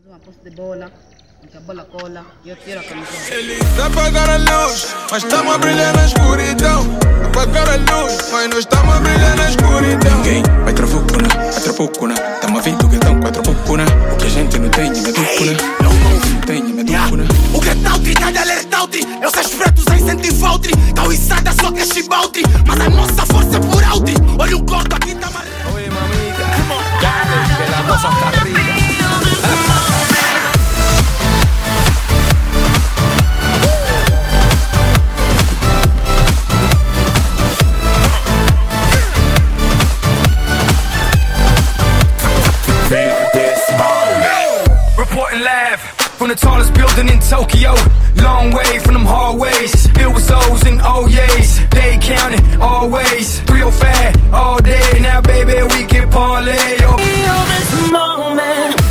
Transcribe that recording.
uma posse de bola, muita bola cola e eu tiro a camisola. Eles apagaram a luz, mas estamos a brilhar na escuridão. Apagaram a luz, mas nós estamos a brilhar na escuridão. Ninguém vai trafucuna, atrapucuna. Tamo a vir do guetão com a trapucuna. O que a gente não tem, é medúcuna. Não tem, é medúcuna. O guetão grita de alertautri. Eu sei os pretos a incentivar-te. Cauiçada só que é chibaltri. Mas a nossa força é por altri. Olha o gordo aqui tá marrendo. Oi, mamita, dale pela nossa carreira. Reporting live from the tallest building in Tokyo. Long way from them hallways. It was O's and O's. They counted always. 305 all day. Now baby we can parlay. This moment